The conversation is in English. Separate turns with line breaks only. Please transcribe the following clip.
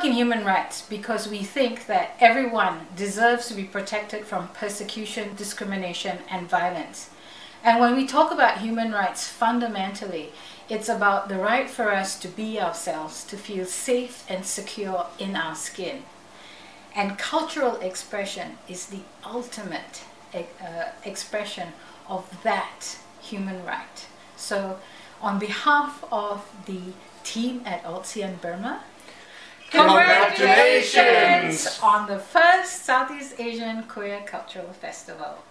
In human rights because we think that everyone deserves to be protected from persecution, discrimination, and violence. And when we talk about human rights, fundamentally, it's about the right for us to be ourselves, to feel safe and secure in our skin. And cultural expression is the ultimate expression of that human right. So on behalf of the team at ALTSEAN Burma, congratulations on the first Southeast Asian Queer Cultural Festival.